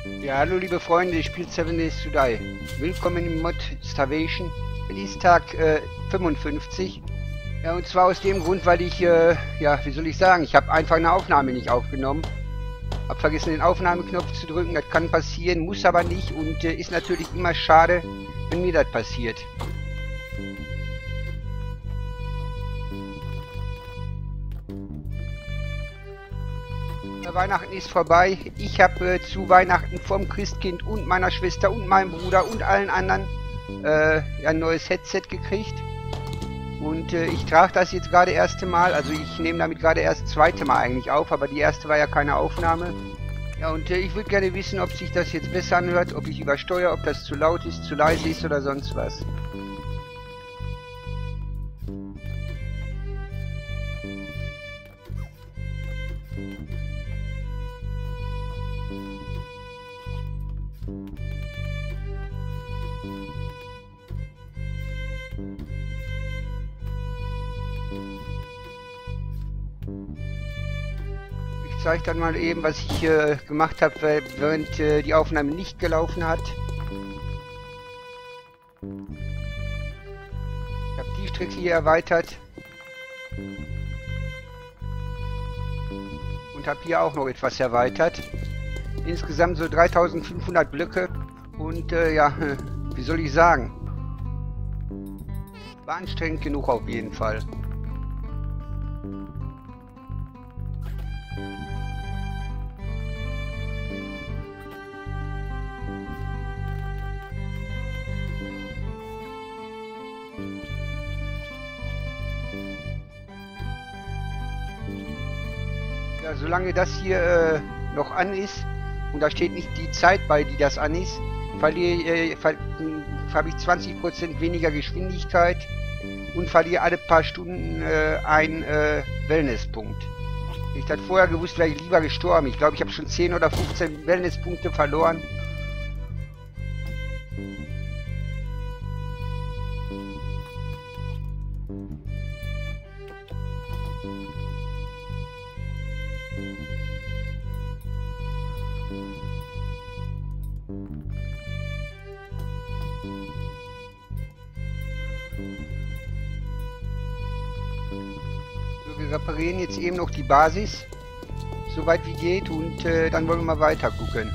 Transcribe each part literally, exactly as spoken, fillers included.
Ja, hallo liebe Freunde, ich spiele Seven Days to Die. Willkommen im Mod Starvation. Release-Tag äh, fünfundfünfzig. Ja, und zwar aus dem Grund, weil ich, äh, ja, wie soll ich sagen, ich habe einfach eine Aufnahme nicht aufgenommen. Hab vergessen, den Aufnahmeknopf zu drücken, das kann passieren, muss aber nicht und äh, ist natürlich immer schade, wenn mir das passiert. Weihnachten ist vorbei. Ich habe äh, zu Weihnachten vom Christkind und meiner Schwester und meinem Bruder und allen anderen äh, ein neues Headset gekriegt. Und äh, ich trage das jetzt gerade erste Mal. Also ich nehme damit gerade erst das zweite Mal eigentlich auf, aber die erste war ja keine Aufnahme. Ja, und äh, ich würde gerne wissen, ob sich das jetzt besser anhört, ob ich übersteuere, ob das zu laut ist, zu leise ist oder sonst was. Ich zeige dann mal eben, was ich äh, gemacht habe, während äh, die Aufnahme nicht gelaufen hat. Ich habe die Strecke hier erweitert. Und habe hier auch noch etwas erweitert. Insgesamt so dreitausendfünfhundert Blöcke. Und äh, ja, wie soll ich sagen? War anstrengend genug auf jeden Fall. Ja, solange das hier äh, noch an ist und da steht nicht die Zeit bei, die das an ist, verliere äh, ver habe ich zwanzig Prozent weniger Geschwindigkeit und verliere alle paar Stunden äh, einen äh, Wellnesspunkt. Hätte ich das vorher gewusst, wäre ich lieber gestorben. Ich glaube, ich habe schon zehn oder fünfzehn Wellnesspunkte verloren. Wir reparieren jetzt eben noch die Basis, soweit wie geht, und äh, dann wollen wir mal weiter gucken.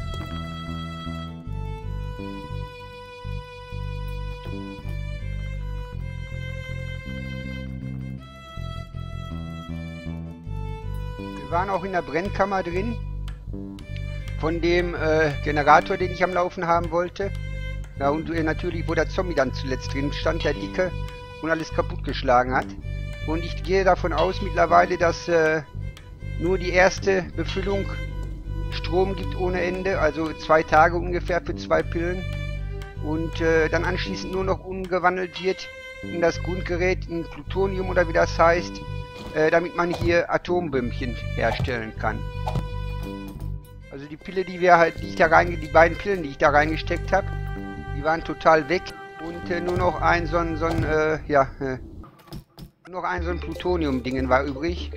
Wir waren auch in der Brennkammer drin, von dem äh, Generator, den ich am Laufen haben wollte. Ja, und äh, natürlich, wo der Zombie dann zuletzt drin stand, der Dicke, und alles kaputtgeschlagen hat. Und ich gehe davon aus mittlerweile, dass äh, nur die erste Befüllung Strom gibt ohne Ende, also zwei Tage ungefähr für zwei Pillen. Und äh, dann anschließend nur noch umgewandelt wird in das Grundgerät, in Plutonium oder wie das heißt, äh, damit man hier Atombömmchen herstellen kann. Also die Pille, die wir halt, die ich da rein, die beiden Pillen, die ich da reingesteckt habe, die waren total weg und äh, nur noch ein so ein, so ein äh, ja, äh, noch ein so ein Plutonium-Dingen war übrig.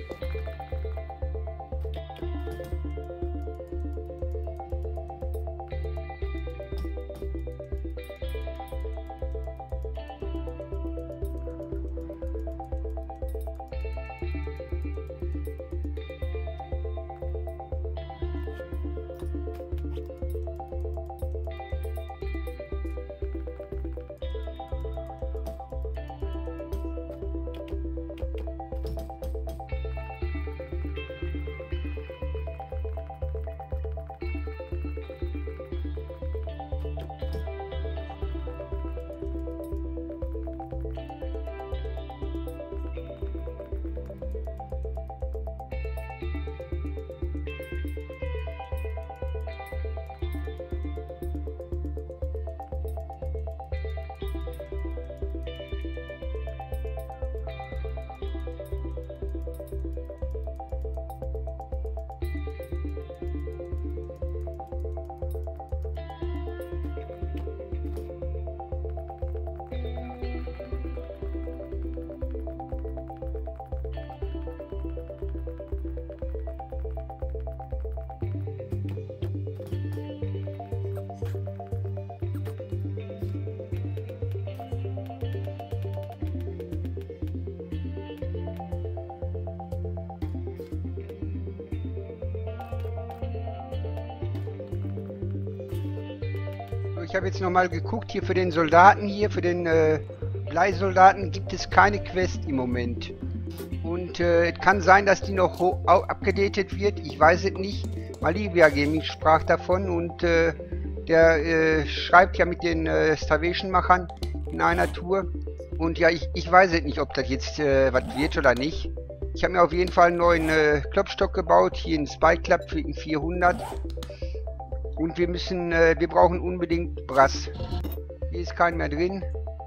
Ich habe jetzt nochmal geguckt, hier für den Soldaten hier, für den äh, Bleisoldaten gibt es keine Quest im Moment. Und äh, es kann sein, dass die noch abgedatet wird, ich weiß es nicht. Malivia Gaming sprach davon und äh, der äh, schreibt ja mit den äh, Starvation-Machern in einer Tour. Und ja, ich, ich weiß es nicht, ob das jetzt äh, was wird oder nicht. Ich habe mir auf jeden Fall einen neuen äh, Klopfstock gebaut, hier in Spy Club für den vierhundert. Und wir müssen, äh, wir brauchen unbedingt Brass. Hier ist kein mehr drin.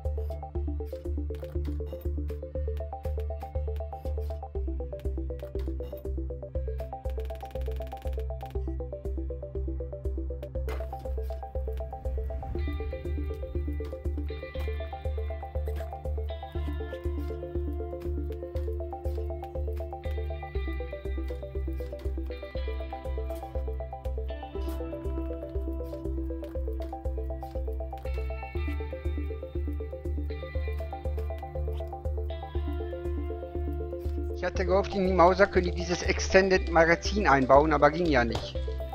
Ich hatte gehofft, in die Mauser könnte dieses Extended Magazin einbauen, aber ging ja nicht.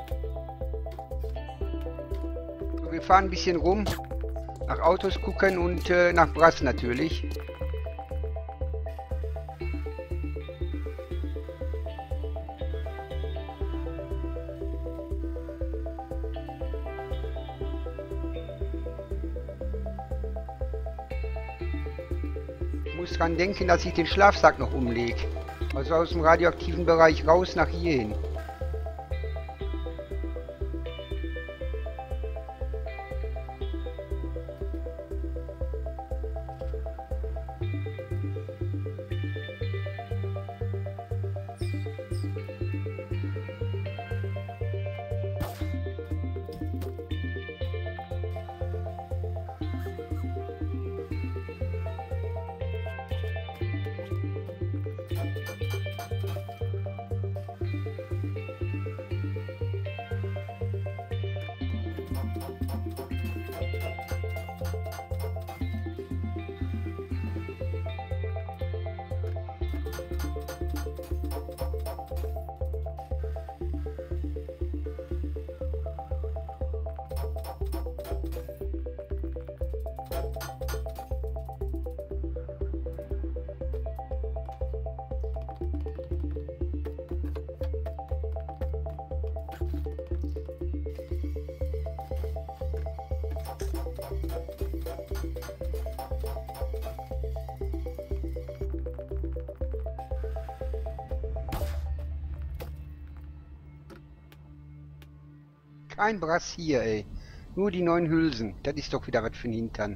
So, wir fahren ein bisschen rum, nach Autos gucken und äh, nach Brass natürlich. Ich muss dran denken, dass ich den Schlafsack noch umlege. Also aus dem radioaktiven Bereich raus nach hier hin. Kein Brass hier, ey. Nur die neuen Hülsen. Das ist doch wieder was für den Hintern.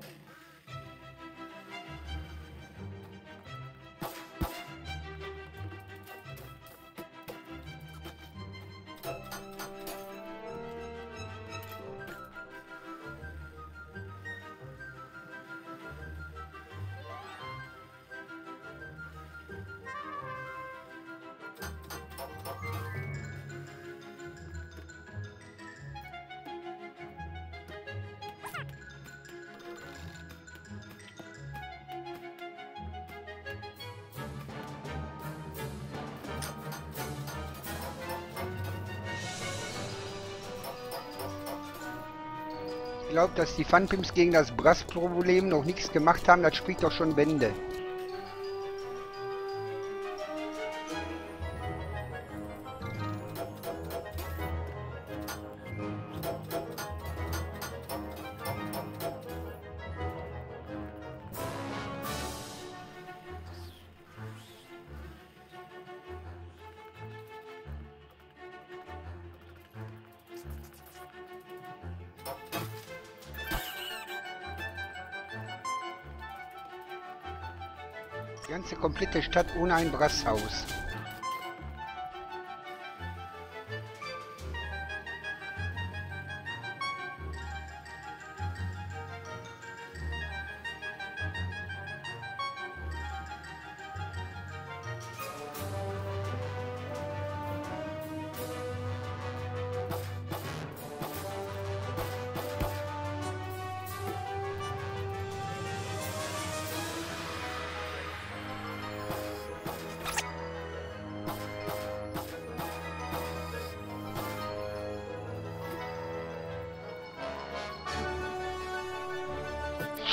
Ich glaube, dass die Funpimps gegen das Brass-Problem noch nichts gemacht haben, das spricht doch schon Bände. Die ganze komplette Stadt ohne ein Brasshaus.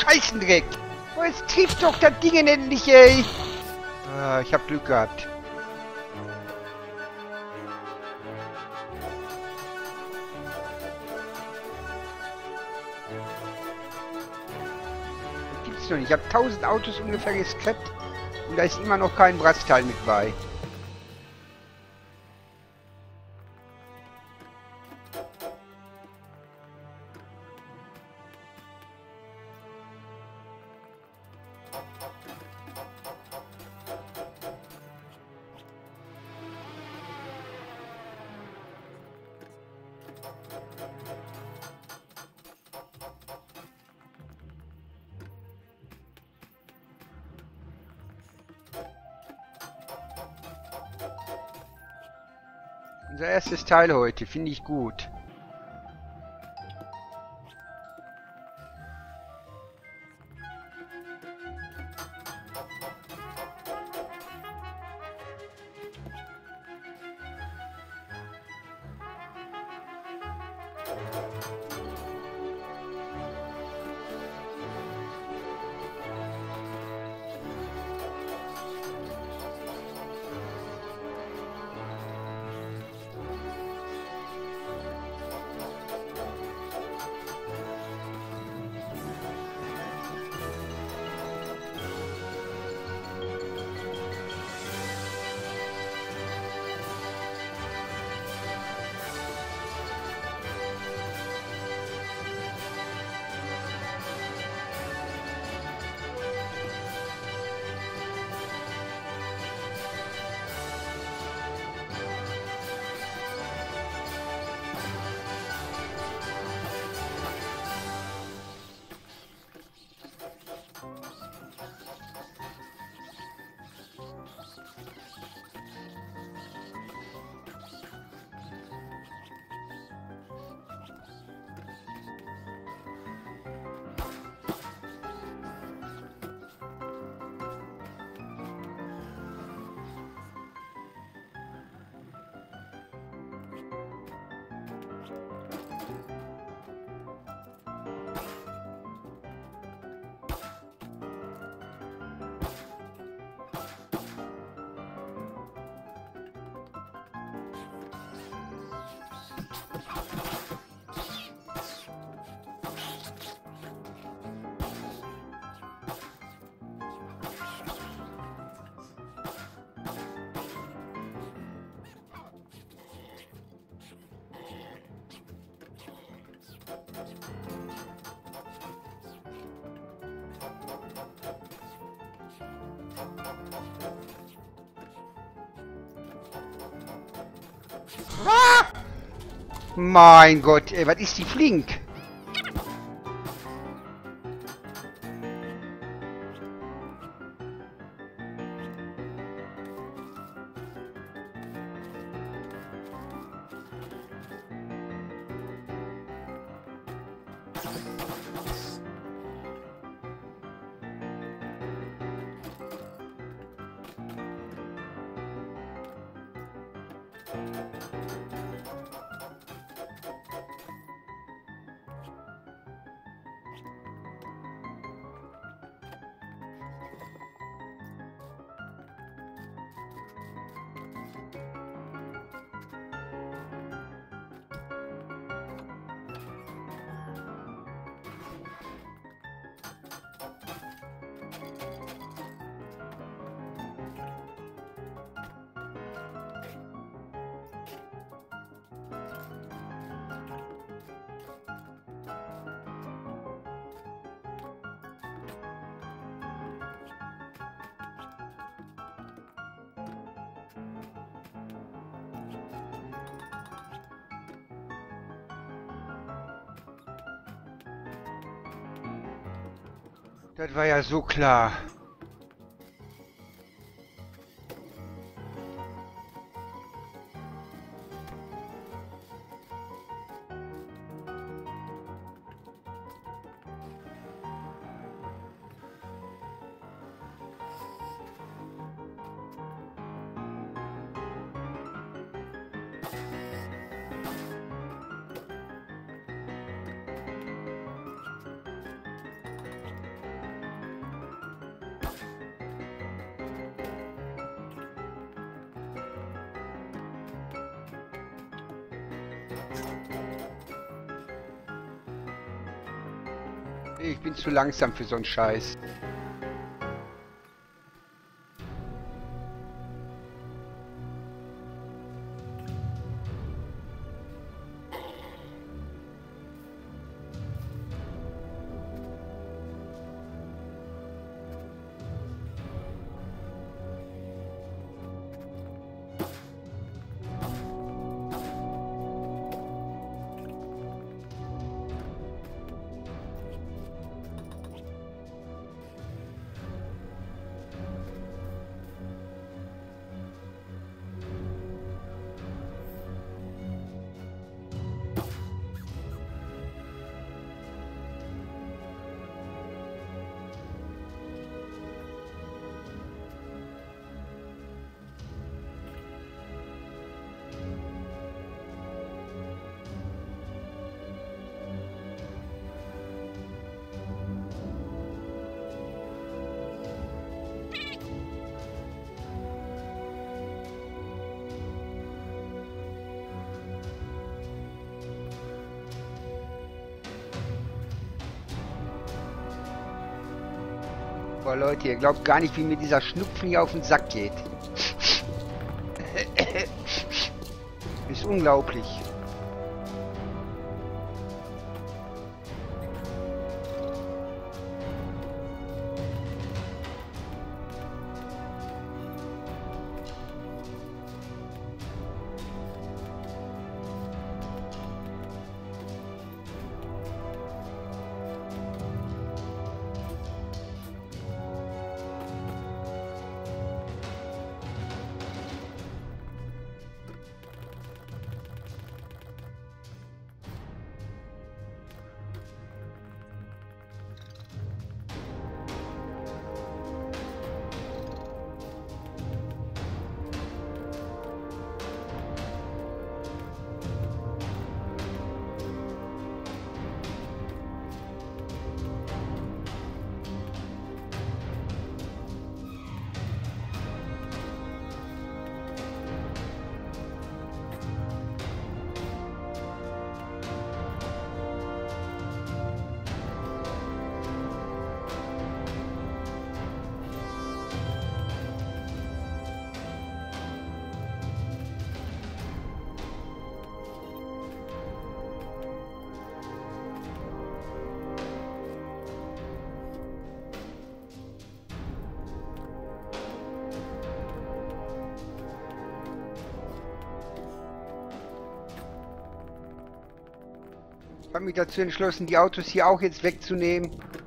Scheißendreck! Oh, jetzt trifft doch das Ding endlich, ey! Ah, ich hab Glück gehabt. Das gibt's noch nicht. Ich habe tausend Autos ungefähr gescrapt und da ist immer noch kein Brassteil mit bei. Unser erstes Teil heute, finde ich gut. Ah! Mein Gott, ey, was ist die flink? Das war ja so klar. Ich bin zu langsam für so einen Scheiß. Boah, Leute, ihr glaubt gar nicht, wie mir dieser Schnupfen hier auf den Sack geht. Ist unglaublich. Ich habe mich dazu entschlossen, die Autos hier auch jetzt wegzunehmen.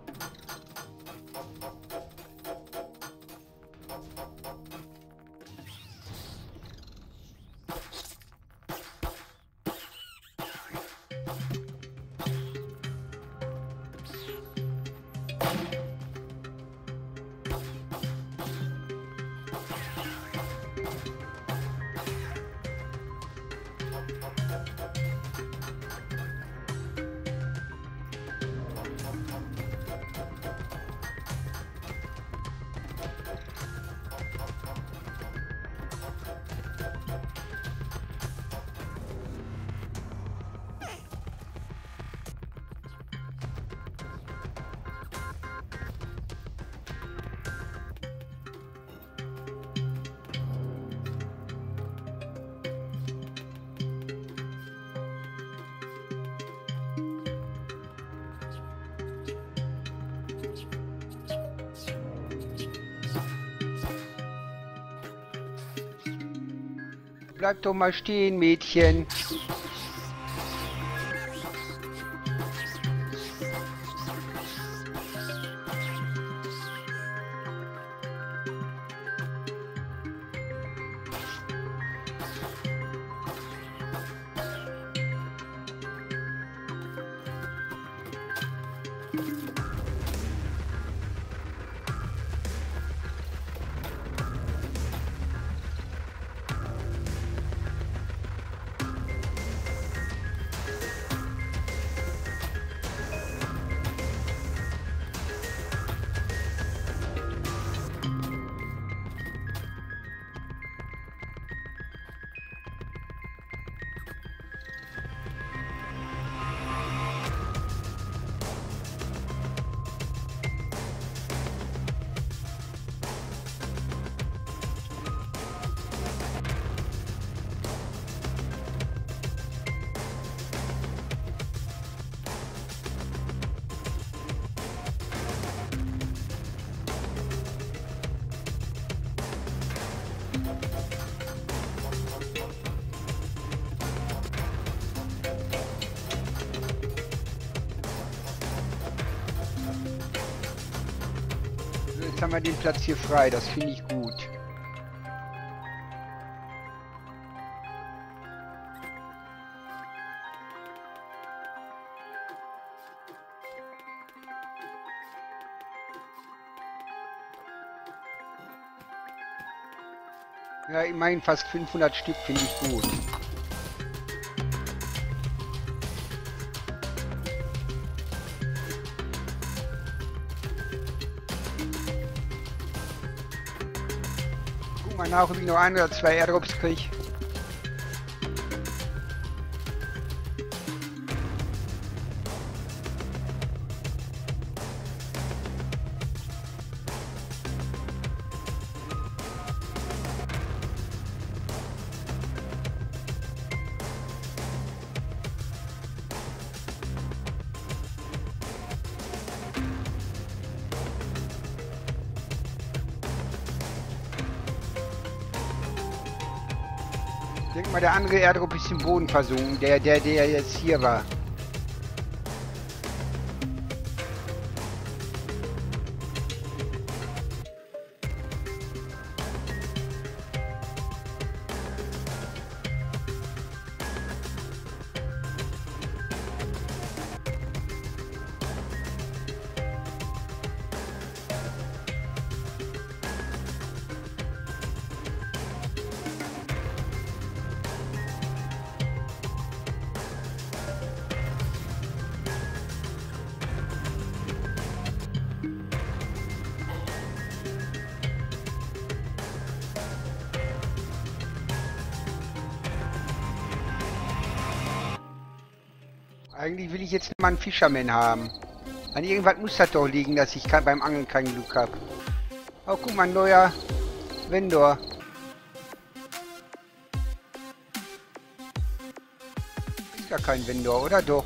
Bleib doch mal stehen, Mädchen. Jetzt haben wir den Platz hier frei, das finde ich gut. Ja, immerhin fast fünfhundert Stück finde ich gut. Guck mal nach, ob ich noch ein oder zwei Airdrops kriege. Ich denke mal, der andere Airdrop ist im Boden versunken, der, der, der jetzt hier war. Eigentlich will ich jetzt mal einen Fisherman haben. An irgendwas muss das doch liegen, dass ich beim Angeln kein Glück habe. Oh, guck mal, ein neuer Vendor. Ist gar kein Vendor, oder doch?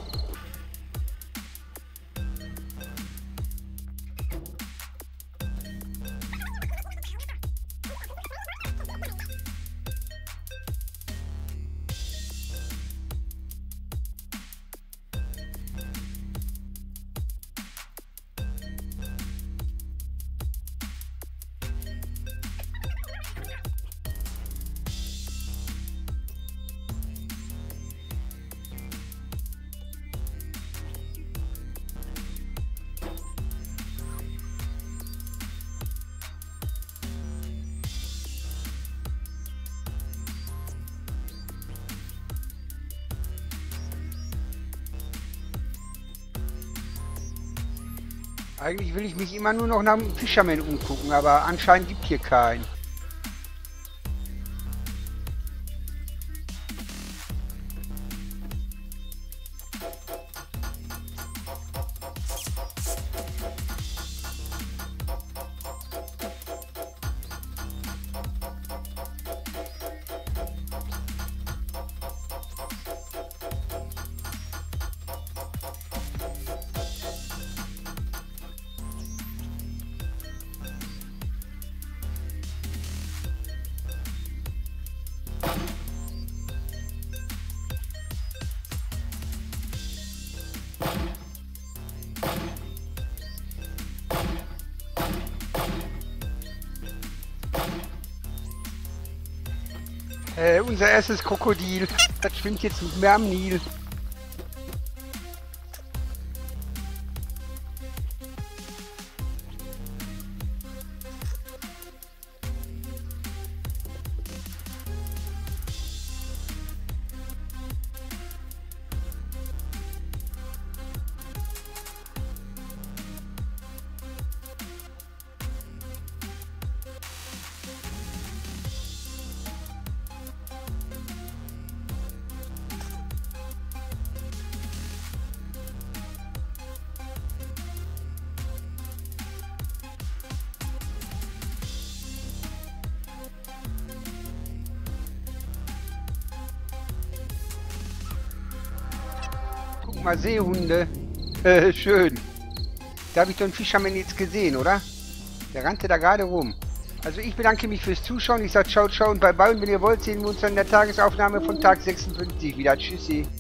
Eigentlich will ich mich immer nur noch nach dem Fisherman umgucken, aber anscheinend gibt hier keinen. Äh, unser erstes Krokodil. Das schwimmt jetzt nicht mehr am Nil. Guck mal, Seehunde. Äh, schön. Da habe ich doch einen Fisherman jetzt gesehen, oder? Der rannte da gerade rum. Also ich bedanke mich fürs Zuschauen. Ich sage ciao, ciao und bye bye. Und wenn ihr wollt, sehen wir uns dann in der Tagesaufnahme von Tag sechsundfünfzig wieder. Tschüssi.